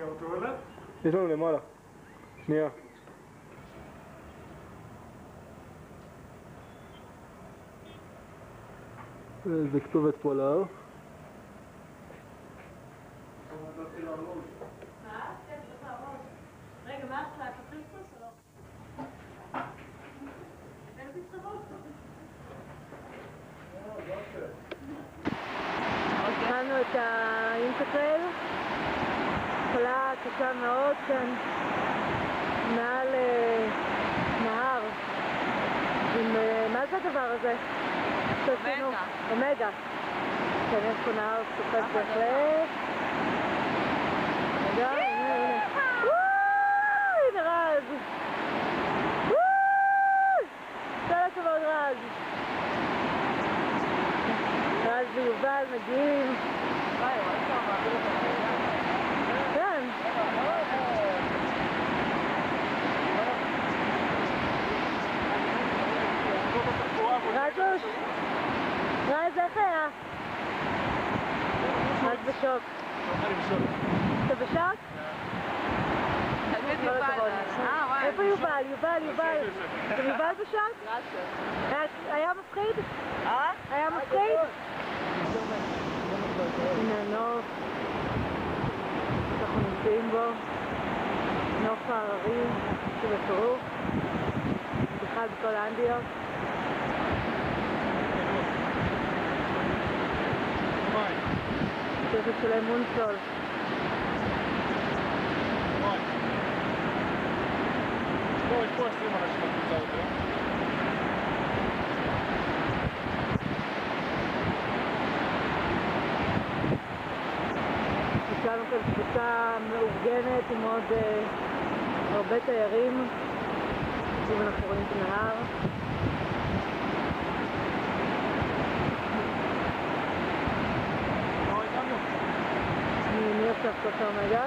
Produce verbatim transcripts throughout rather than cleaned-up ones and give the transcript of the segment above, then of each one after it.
יש לנו למעלה. שנייה. זה כתובת פה על ההר. רגע, מה עכשיו? אתה פריסטוס או לא? אין פריסטוס? התחלנו את האינטרטרייל, חולה קשה מאוד כאן מעל נהר עם, מה זה הדבר הזה? אומגה. אומגה. כן, יש פה נהר סופק בהחלט. רגע, הנה, הנה. וואי, הנה רז. וואי! כל הכבוד רז. רז ויובל מגיעים. וואי, וואי, וואי. כן. רזוש. רז, איך היה? רז בשוק. אתה בשוק? איפה יובל? יובל, יובל. גם יובל בשוק? היה מפחיד? אה? היה מפחיד? הנה הנוף. אנחנו נמצאים בו. נוף העררים שבטירוף. בכלל בכל האנדיות. תכף של מונסול. בואי, פה עשרים אנשים בקבוצה יותר. יש לנו כאן קבוצה מאורגנת עם עוד הרבה תיירים. אם אנחנו רואים את הנהר. מי עכשיו קוס האומגה?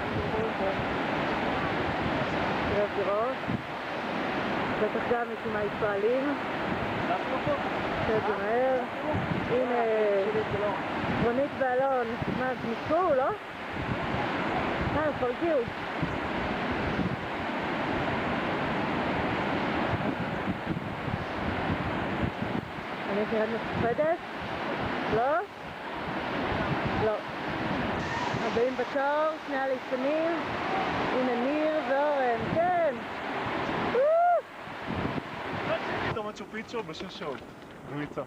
תראה דירות. בטח גם יש מהישראלים. תראה זה מהר. הנה רונית ואלון. מה, נשקעו, לא? אה, הם כבר הגיעו. אני נראית מפוחדת? לא? לא. הבאים בתור, שני הליצנים, הנה ניר ואורן, כן! פתאום מצ'ו פיצ'ו בשש שעות, במיצה.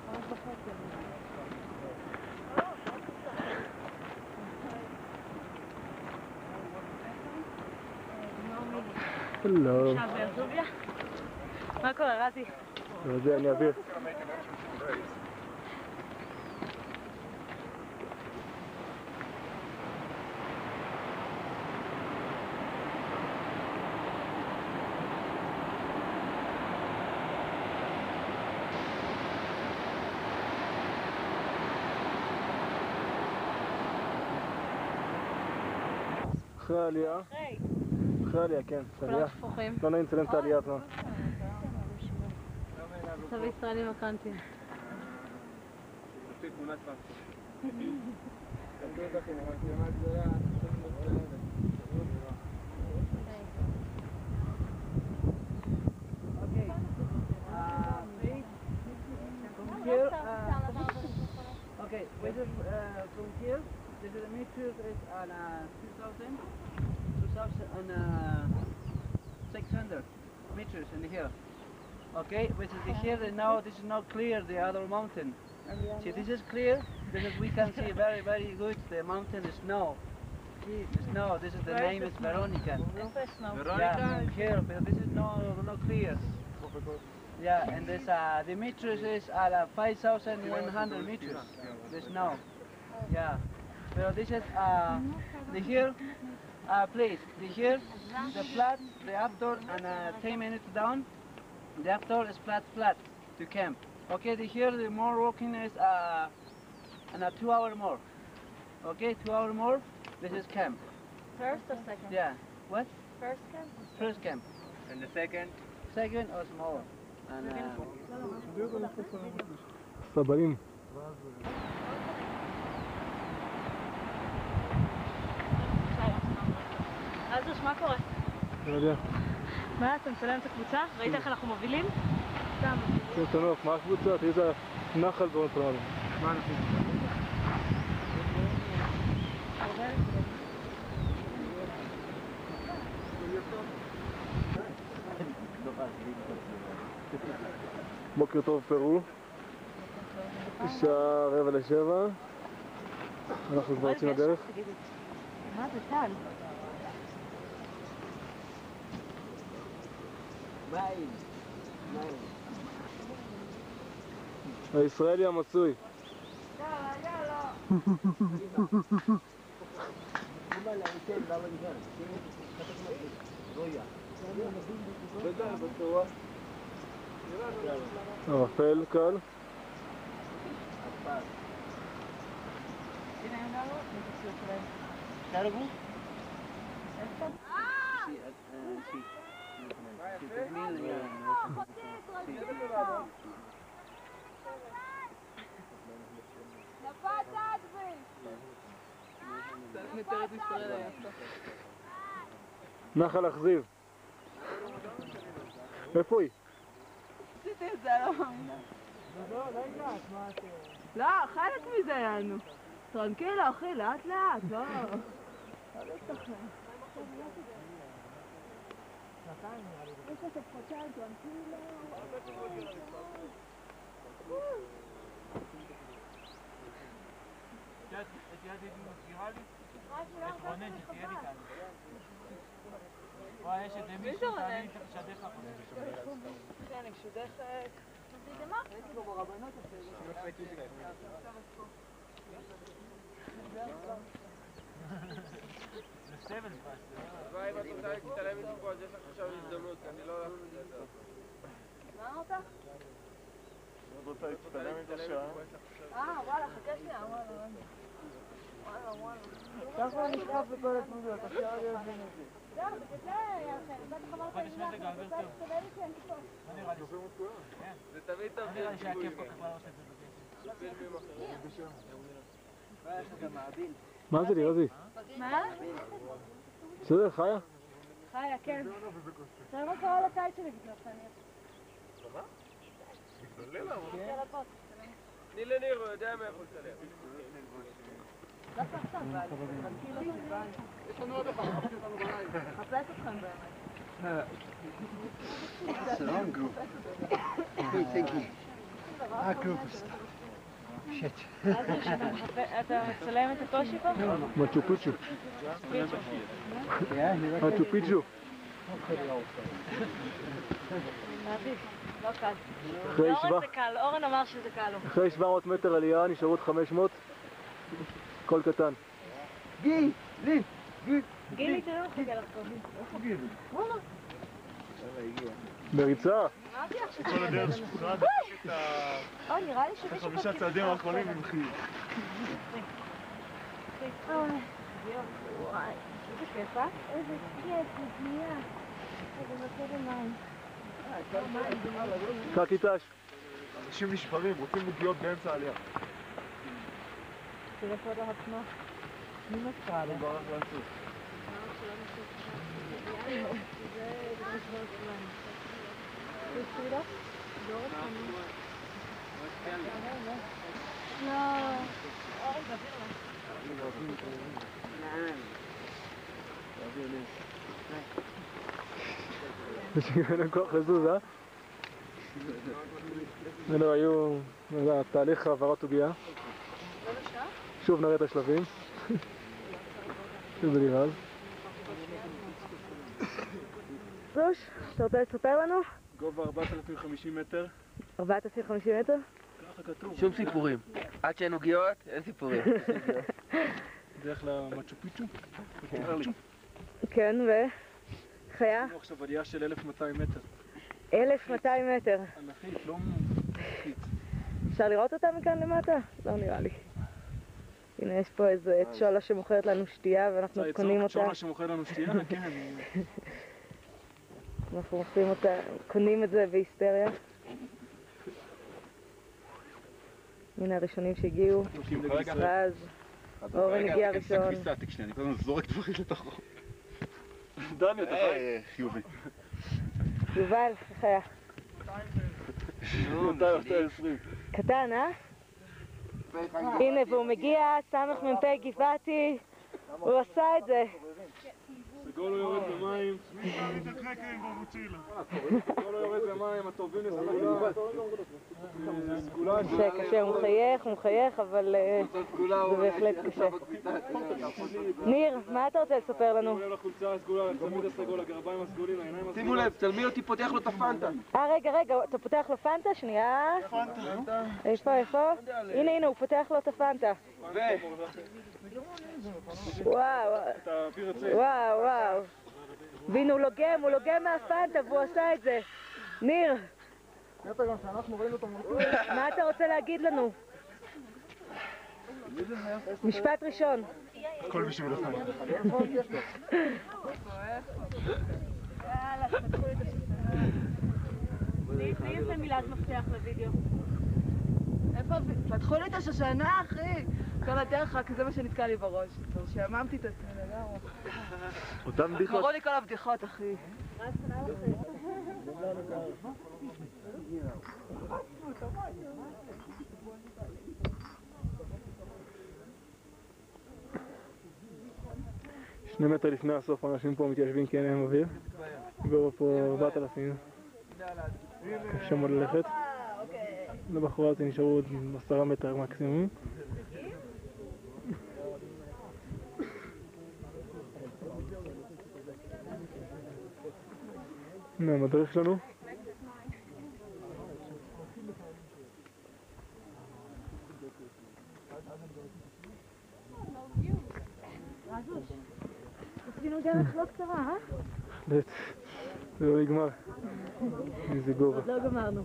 הלו. מה קורה, רזי? רזי, אני אעביר. אחרי העלייה. אחרי? אחרי העלייה, כן. כולם שפוכים. לא נעים לצלם את העלייה הזמן. עכשיו ישראלים הקרנטים. תפתיק תמונת פספורט. Okay, wait a, uh, from here, this is the meters is on uh, two thousand, two thousand six hundred meters in here. Okay, which is the here and now this is not clear the other mountain. See, this is clear because we can see very very good the mountain is snow. The snow. This is the name is Veronica. Veronica. Yeah, here, but this is no not clear. Yeah, and this uh, the meters is at uh, five thousand one hundred meters. The snow. Yeah. But this is uh, the here. Uh, please, the here, the flat, the after, and uh, ten minutes down. The after is flat, flat to camp. Okay, the here the more walking is uh, and a two hour more. Okay, two hour more. This is camp. First or second? Yeah. What? First camp? First camp. And the second? Second or smaller. And uh, סבלים. אלדוש, מה קורה? לא יודע. מה, אתה מצלם את הקבוצה? ראית איך אנחנו מובילים? סתם. כן, תנוח, מה הקבוצה? תראי איזה נחל בו נתרנו. מה אנחנו? בוקר טוב פרו. שעה רבע לשבע. אנחנו כבר יוצאים לדרך. מה זה טל? מים. מים. הישראלי המצוי. ערפל קל. נחל אכזיב. איפה היא? עשיתי את זה, לא מאמינה. לא, חלק מזה יענו. טרנקילה, אחי, לאט לאט, לא. לא להסתכן. יש לך חודשיים, טרנקילה. את יד ידי מזכירה לי? את רונן שתהיה לי כאן. וואי, יש את מישהו, תעלי צריך לשדך לך. כן, אני משודכת. זה מה? יש לו ברבנות אפילו. זה סבל פס. וואי, אם את רוצה להתעלם איתי פה, אז יש לך עכשיו הזדמנות, אני לא הולך לזה. מה אמרת? את רוצה להצטלם איתו שעה? אה, וואלה, חכה שנייה, וואלה, וואלה, וואלה. ככה נשאף לכל התמודות, עכשיו אני אבין את זה. זהו, בגלל זה, בטח אמרת לי לך, אני רוצה להסתובב איתי, אני פה. מה נראה לי? כן. זה תמיד טוב. מה נראה לי שהכיף כל כך לעלות את זה בגלל? יש לך מעביל. מה זה לירזי? מה? בסדר, חיה? חיה, כן. תראה מה קרה לקיץ שלי בגלל שאני... תני לניר, הוא יודע מאיפה לצלם. דווקא עכשיו, אבל... יש לנו עוד אחד, חפש אותנו בלילה. חפש אתכם באמת. It's the wrong group. Hey, thank you. Our group is... Shit. אתה מצלם את הטושי פה? מצ'ו פיצ'ו. Yeah, מצ'ו פיצ'ו. מעדיף, לא קל. אחרי לאורן שבע- זה קל, אורן אמר שזה קל לו. אחרי שבע מאות מטר עלייה נשארו עוד חמש מאות. קול קטן. גיל! לי! גיל! גילי, תראה לך רגע לחתום. בריצה. אמרתי לך שזה... כל הדרך שכונה דרך את ה... או, נראה לי שמישהו... חמישה צעדים האחרונים עם חיוך. וואי, איזה כיף, אה? איזה כיף, בבנייה. איזה נושא במים. קקי טש. אנשים נשברים, רוצים לגיות באמצע העלייה. תראה פה עוד עצמו. מי מסכה הוא ברח לעשות. אין כוח לזוז, אה? אלו היו... זה התהליך העברת עוגיה. שוב נראה את השלבים. שוב בלירז. זוש, אתה רוצה לספר לנו? גובה ארבעת אלפים וחמישים מטר. ארבעת אלפים וחמישים מטר? ככה כתוב. שום סיפורים. עד שאין עוגיות, אין סיפורים. דרך למצ'ו פיצ'ו. כן, ו... חיה? אנחנו עכשיו עלייה של אלף ומאתיים מטר. אלף ומאתיים מטר. ענקית, לא מפחיד. אפשר לראות אותה מכאן למטה? לא נראה לי. הנה יש פה איזה צ'ולה שמוכרת לנו שתייה ואנחנו קונים אותה. צ'ולה שמוכרת לנו שתייה? כן. אנחנו מוכרים אותה, קונים את זה בהיסטריה. הנה הראשונים שהגיעו, ואז אורן הגיע ראשון. אני כל הזמן זורק דברים לתוכו. דני, אתה חי? היי, חיובי. יובל, איך היה? מאתיים עשרים. קטן, אה? הנה, והוא מגיע, סמך מ"פ גבעתי, הוא עשה את זה. סגול לא יורד למים. מי מעלי את הקרקרים במוצ'ילה? סגול לא יורד למים, הטובים לסגולה. זה סגולה. קשה, קשה, הוא מחייך, הוא מחייך, אבל זה בהחלט קשה. ניר, מה אתה רוצה לספר לנו? שימו לב לחולצה הסגולה, לצמיד הסגול, הגרביים הסגולים, העיניים הסגולות. שימו לב, תלמי אותי פותח לו את הפנטה. אה, רגע, רגע, אתה פותח לו פנטה? שנייה. פנטה. איפה, איפה? הנה, הנה, הוא פותח לו את הפנטה. ו... וואו, וואו, וואו. והנה, הוא לוגם, הוא לוגם מהפנטה, והוא עשה את זה. ניר, מה אתה רוצה להגיד לנו? משפט ראשון. הכל בשביל הפנטה. יאללה, פתחו לי את השולחן. תני איזה מילת מפתח לוידאו. איפה? פתחו לי את השושנה, אחי! כל הדרך רק זה מה שנתקע לי בראש. שעממתי את עצמי לגמרי. אותם בדיחות. נגמרו לי כל הבדיחות, אחי. שני מטר לפני הסוף אנשים פה מתיישבים כי אין להם אוויר. גובה פה ארבעת אלפים. קשה מאוד ללכת. לבחורה הזאת נשארו עוד עשרה מטר מקסימום. הנה המדריך שלנו. רזוש, עשינו דרך לא קצרה, אה? בהחלט. זה לא נגמר. איזה גובה. לא גמרנו.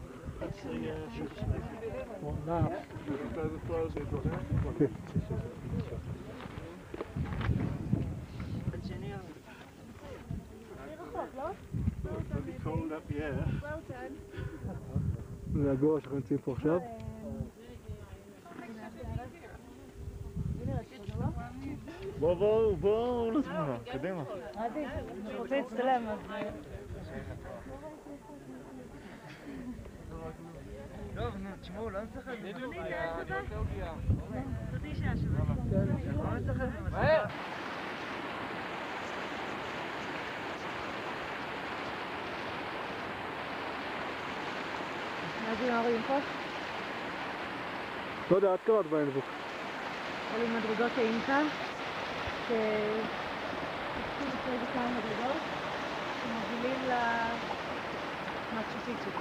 זה הגובה שאנחנו נמצאים פה עכשיו. בואו, בואו, בואו לתמונה, קדימה. רדי, אני רוצה להצטלם, אז... טוב, נו, תשמעו, לא נצטרך את זה. תודי שעה שווה. לא נצטרך את זה. מהר! מה זה מה רואים פה? לא יודע, את קראת בענבוק. אלה מדרגות האינקה, שתקצו לפני זה כמה מדרגות, שמובילים למאצ'ו פיצ'ו.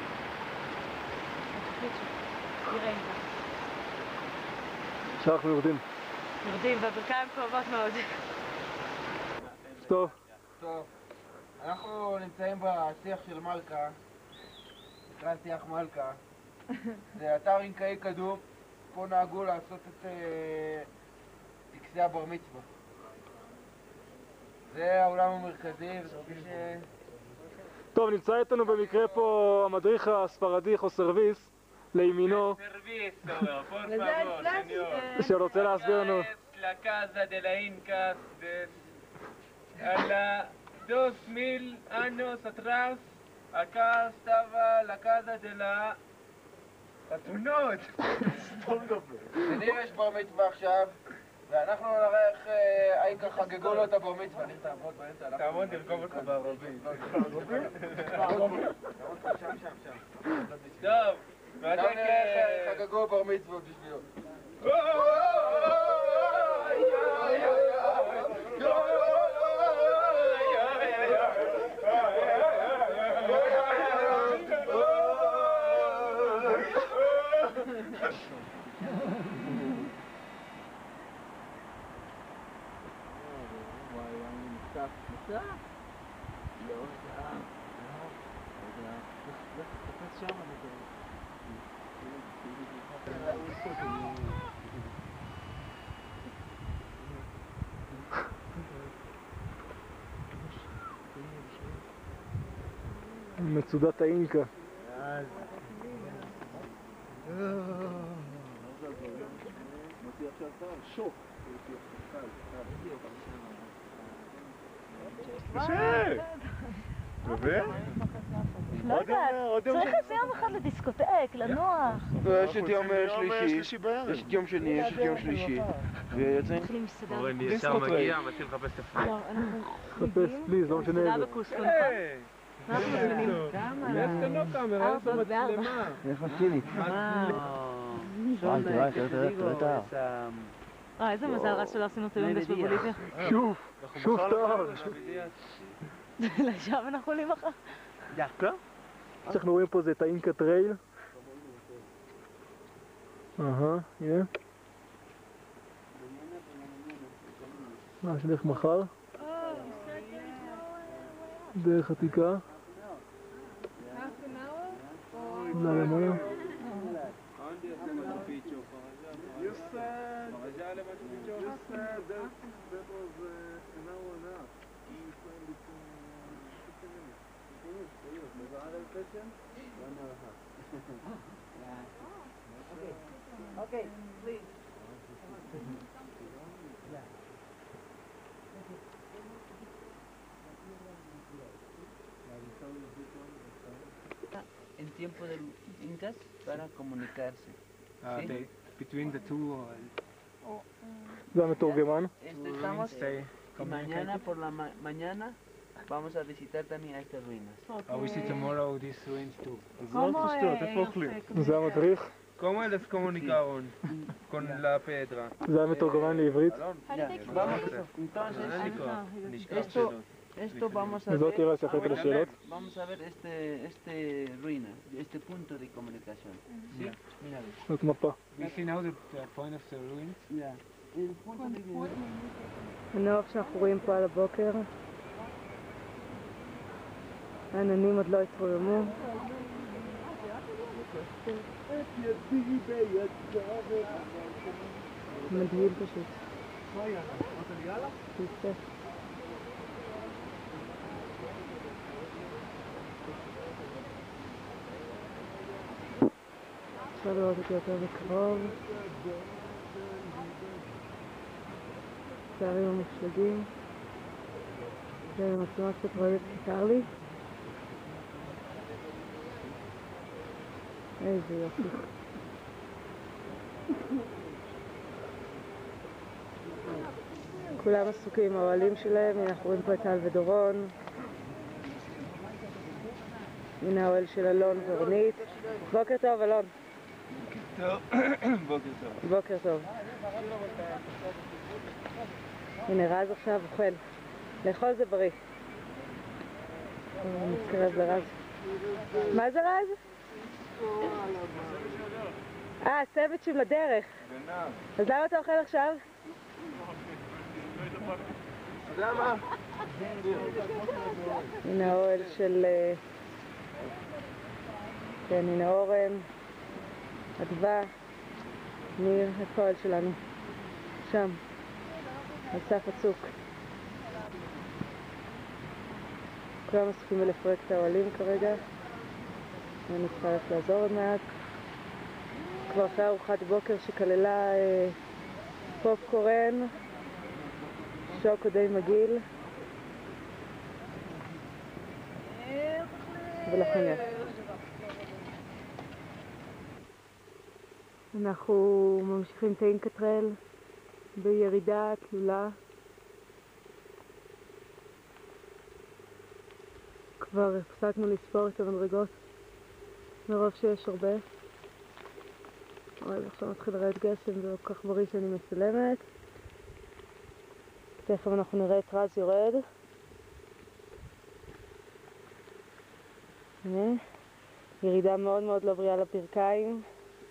מאצ'ו פיצ'ו, עיר האינקה. עכשיו אנחנו יורדים. יורדים, והברכיים כואבות מאוד. טוב. טוב, אנחנו נמצאים בשיח של מלכה, נקרא שיח מלכה. זה אתר אינקאי קדום, פה נהגו לעשות את טקסי הבר מצווה. זה האולם המרכזי, וכפי ש... טוב, נמצא איתנו במקרה פה המדריך הספרדי חוסרוויס, לימינו, שרוצה להסביר לנו. La casa de la Incas de a la dos mil años atrás acá estaba la casa de la חתונות. לניר יש בר מצווה עכשיו, ואנחנו נראה איך אייקה חגגו לו את הבר מצווה. ניר תעבוד באמצע. תעמוד, תרכוב אותך בערבית. שם, שם, שם. טוב, עכשיו נראה איך חגגו בר מצווה בשבילו. מצודת האינקה. קשה. באמת? לא יודעת, צריך לצאת יום אחד לדיסקוטק, לנוח. יש את יום שלישי, יש את יום שני, יש את יום שלישי. ויוצאים? מתחילים מסעדה. אורן ישר מגיע, מתחיל לחפש את הפריט. לא, אנחנו חפש פליז, לא משנה מסעדה איזה. בקוסקו. אנחנו מזמינים. יש כאן לא קאמרה, יש ארבע מצלמה. איפה ציני? Son תראה, eh, תראה, que te תראה, digo, תראה את ההר. es, um, אה, איזה מזל רע שלא עשינו את היונדש בבוליביה. שוב, שוב טוב. לשם אנחנו עולים אחר. שאנחנו רואים פה זה את האינקה טרייל. אהה, הנה. ממש דרך מחר. דרך עתיקה. אולי למעלה. You said, you said that, that was uh, an hour and a half. You said it's uh, fifteen minutes. Okay, please. En tiempo de incas para comunicarse. Uh, they, between the two, זה המתורגמן. Este, estamos stay y mañana por la ma mañana vamos a visitar también a estas ruinas. uh, we see tomorrow these ruins too. אז לא תשטות, איפה אוכלים? זה המדריך. ¿Cómo les comunicaron con la piedra? זה המתורגמן לעברית. Ya, vamos, entonces, esto, esto vamos a וזאת ver, תראה שאחראית על השאלות. vamos a ver este, este ruina, este punto de comunicación. ¿Sí? Mira, זאת מפה. We see now the, the point of the ruins. ya. El punto de הנוף שאנחנו רואים פה על הבוקר. העננים עוד לא התרוממו. מדהים פשוט. יפה. אפשר לראות אותי יותר מקרוב. שערים המושלגים. זה מצלמה קצת רואה קצר לי. איזה יופי. כולם עסוקים עם האוהלים שלהם. הנה אנחנו רואים פה את טל ודורון. הנה האוהל של אלון ורונית. בוקר טוב אלון. בוקר טוב. בוקר טוב. הנה רז עכשיו אוכל. לאכול זה בריא. נתקרב לרז. מה זה רז? אה, סנדוויצ'ים לדרך. אז למה אתה אוכל עכשיו? למה? הנה האוהל של... כן, הנה אורן, אדווה, ניר, איפה האוהל שלנו? שם, אסף הצוק. כולם עסוקים בלפרק את האוהלים כרגע. אני צריכה ללכת לעזור עוד מעט. כבר אחרי ארוחת בוקר שכללה אה, פופקורן, שוקו די מגעיל ולחמניה. אנחנו ממשיכים את האינקה טרייל בירידה תלולה. כבר הפסקנו לספור את המדרגות מרוב שיש הרבה. אוי, עכשיו מתחיל לרדת גשם, זה לא כל כך בריא שאני מצלמת. תכף אנחנו נראה את רז יורד. הנה, ירידה מאוד מאוד לא בריאה לברכיים.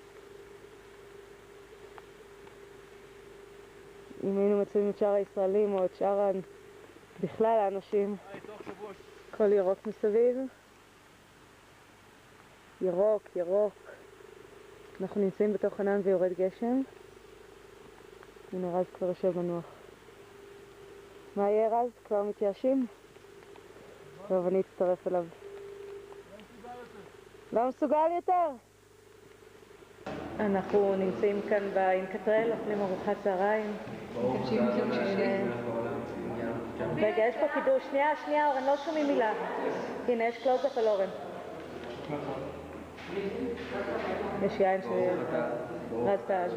אם היינו מצלמים את שאר הישראלים או את שאר בכלל האנשים, הכל ירוק מסביב. ירוק, ירוק. אנחנו נמצאים בתוך ענן ויורד גשם. הנה רז כבר יושב בנוח. מה יהיה רז? כבר מתייאשים? טוב, אני אצטרף אליו. לא מסוגל יותר? אנחנו נמצאים כאן באינקה טרייל, אוכלים ארוחת צהריים. רגע, יש פה קידוש. שנייה, שנייה, אורן, לא שומעים מילה. הנה, יש קלוז-אפ על אורן. יש יין שרזת אז.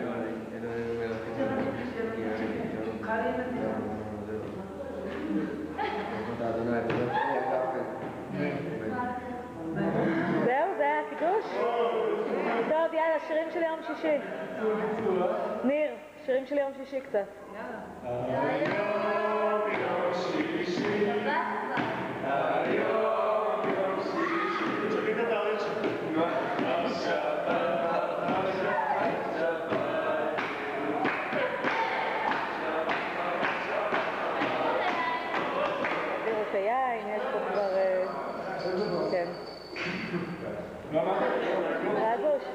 זהו, זה היה הקידוש? טוב, יאללה, שירים של יום שישי. ניר, שירים של יום שישי קצת. תראו את היין, יש פה כבר... כן. רזוש.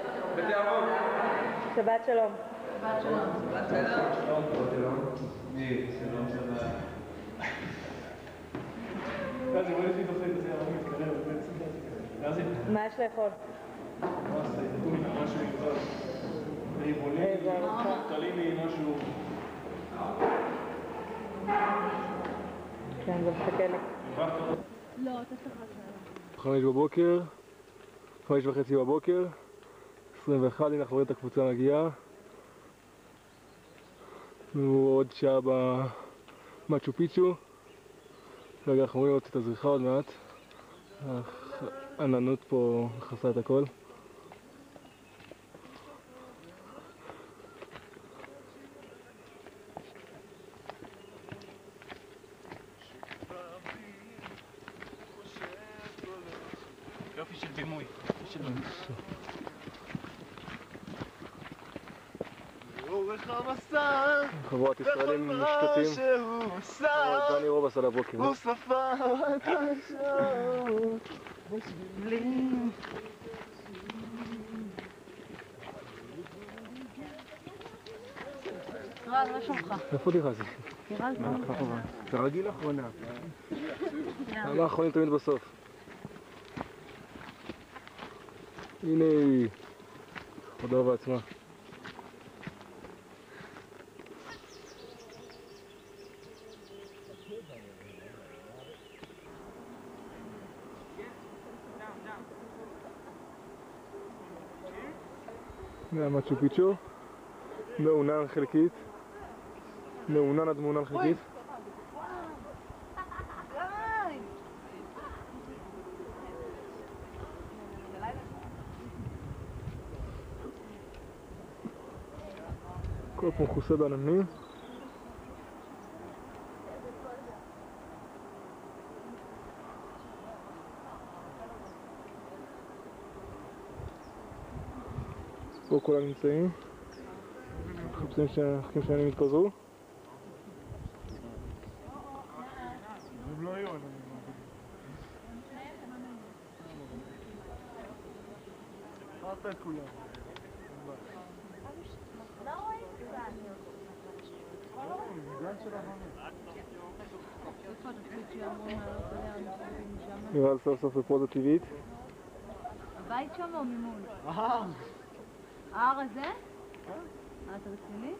שבת שלום. שבת שלום. שבת שלום. ניר, שלום שבת. רזי, בואי נתחיל תופעת את זה, אבל מתקרב, רזי. מה יש לאכול? פסטה, טונה, משהו מיוחד. ריבולים, טליני, משהו... כן, זה מחכה לי. לא, תפתח לך. חמש בבוקר, חמש וחצי בבוקר, עשרים ואחת, הנה אנחנו רואים את הקבוצה מגיעה. אנחנו עוד שעה במצ'ו פיצ'ו. רגע, אנחנו רואים את הזריחה עוד מעט. העננות פה מכסה את הכל. יופי של בימוי. לאורך המסע, חבורת ישראלים מושקטים. חבורת דני רובס על הבוקר. הוא ספר את השעות בשבילי. רז, מה שלומך? איפה תיכנסי? רז, כרגיל אחרונה. למה האחרונים תמיד בסוף? הנה היא. חודרה בעצמה. זה המצ'ו פיצ'ו. מעונן חלקית. מעונן עד מעונן חלקית. כל פה מכוסה בעננים. פה כולם נמצאים. מחפשים שהחכים שלהם יתפזרו. הם לא היו עננים. אמרת את כולם. נראה לי סוף סוף בפוזה טבעית. הבית שם או ממול? ההר. ההר הזה? אה, אתה רציני?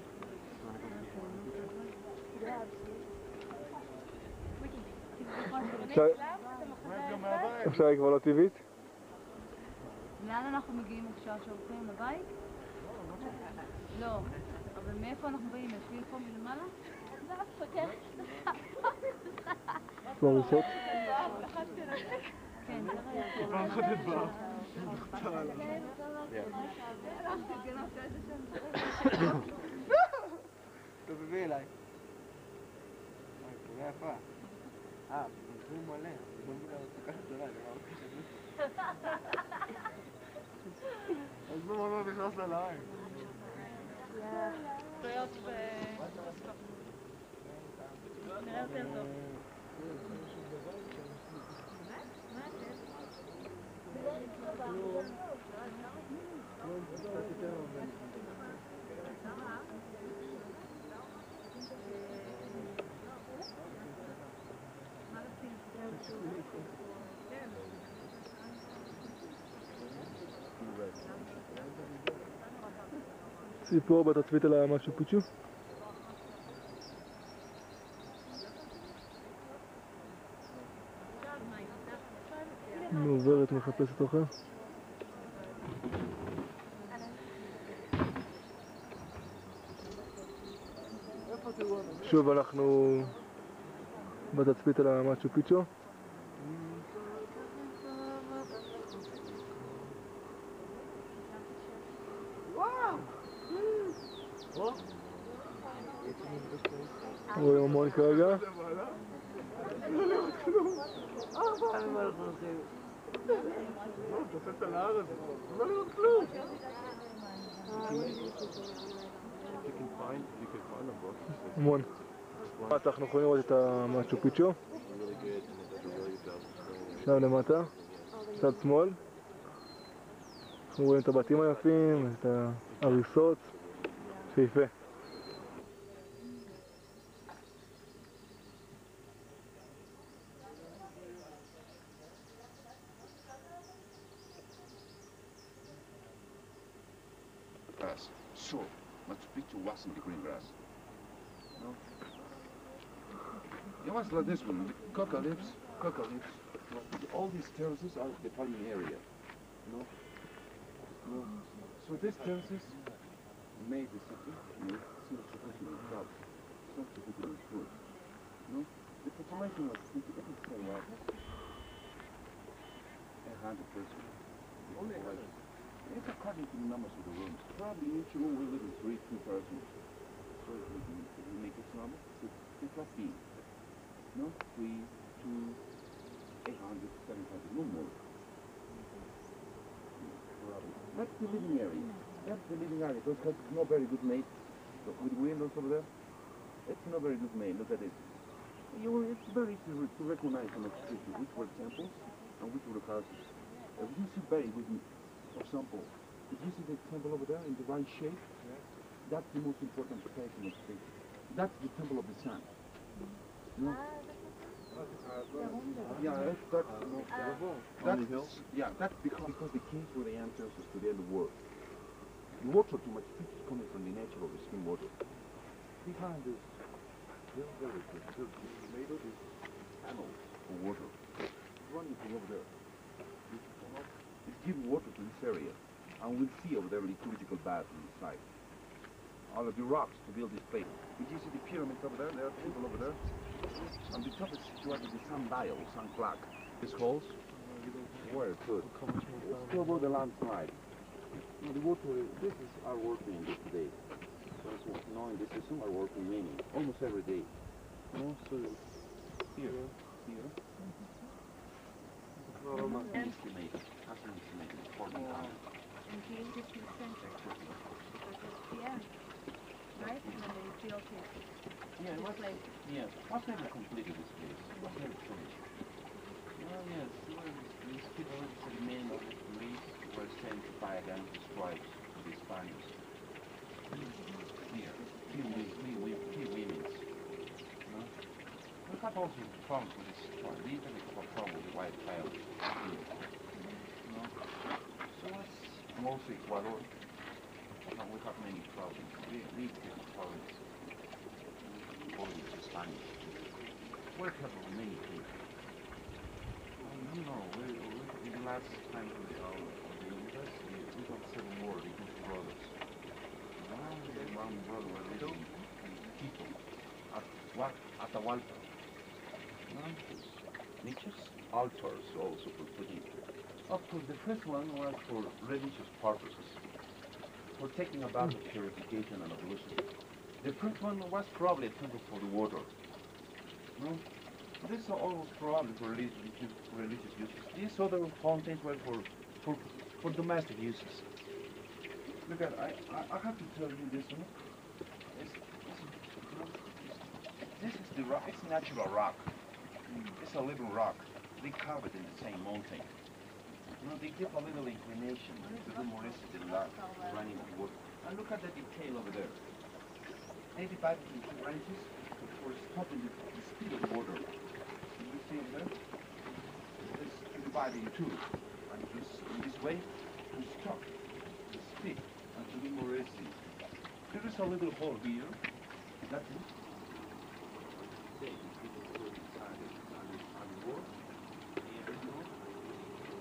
אפשר היא כבר לא טבעית? לאן אנחנו מגיעים עכשיו שהולכים לבית? לא, אבל מאיפה אנחנו באים? יש לי פה מלמעלה? זה הפקח. פלוריסות? כן, פעם חדת בה. תביא אליי. תודה יפה. אה, זה מלא. לא מבינה, זה ככה גדולה, אני אמרתי. אז לא ממש נכנס לה לעין. שטויות ו... נראה יותר טוב. ציפור בתצפית על המשהו פיצ'ו. מעוברת מחפשת אוכל. שוב אנחנו בתצפית על המאצ'ו פיצ'ו. רואים המון כרגע. לא לראות כלום. ארבע פעמים אנחנו הולכים. לא, תוספת על ההר הזה. לא לראות כלום. המון. אנחנו יכולים לראות את המאצ'ו פיצ'ו. עכשיו למטה, צד שמאל. אנחנו רואים את הבתים היפים, את ההריסות. יפה. So, Machu Picchu wasn't the green grass. No? It was like this one, the coca leaves, coca leaves. No? All these terraces are the farming area. No? No? So these terraces made the city, you know, seem sufficient in crowd, not sufficient in food. No? The population was twenty-eight percent white. A hundred percent. Only white. It's according to the numbers of the rooms. Probably each room will live in three, two persons. So if we, if we make it number, it's fifteen. No? Three, two, eight hundred, seven hundred, no more. That's the living area. That's the living area. Because it's not very good made. Look, with windows over there, it's not very good made. Look at it. You, it's very easy to recognize on the street which were temples and which were houses. If you see very good. For example, if you see the temple over there in the right shape, yeah. That's the most important place in the street. That's the temple of the sun. No? Yeah, that's, that's, no, that's, yeah, that's because, because the kings were the ancestors to the end of the world. The water too much fish is coming from the nature of the spring water. Behind this hill there is this hill made of these panels for water. Running from over there. It's giving water to this area, and we'll see over there a liturgical bath on the side. All of the rocks to build this place. Did you see the pyramids over there? There are people over there. On the top is situated the sundial, sun clock. These holes were good. It's still above the landslide. Now the water, this is our working this today. That's what, now in the system are working many, almost every day. No, so here, here. Estimated, that's an estimated, fourteen hundred. And here is the center. Yeah. Right? And then they built it. Yeah, it was like, yes, was never completed this place. It was never finished. Well, yes, well, these people, the men of the police were sent to fight against the stripes of the Spaniards. Here, few, few, few women. No? We have also problems with this strike. These are the problem with the white child. No? So it's mostly Ecuador. We have many problems. We need to have problems. According to Spanish. We're capable of many things. Well, you know, we, we, in the last time of the, uh, of the university, we got seven more English brothers. One, one brother were living in Quito, at what? Atahualpa. No, niches, altars also for putting. Of course, the first one was for religious purposes, for taking about the purification and ablution. The first one was probably a temple for the water. No? This is almost probably for religious, religious uses. These other fountains were for, for, for domestic uses. Look at, I, I, I have to tell you this one. It's, it's, this is the rock, it's natural rock. It's a little rock. They carve it in the same mountain. You know, they give a little inclination to the more the running of water. And look at the detail over there. They divide it into branches for stopping the, the speed of the water. You see it there? It's divided in two. And this, in this way, to stop the speed and to be more easy. There is a little hole here. That's it. They can put it inside the, inside the wall. Here we go.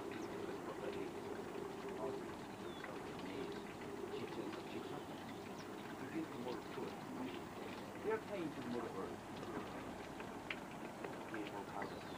They're paying to the mother earth. P F O powder.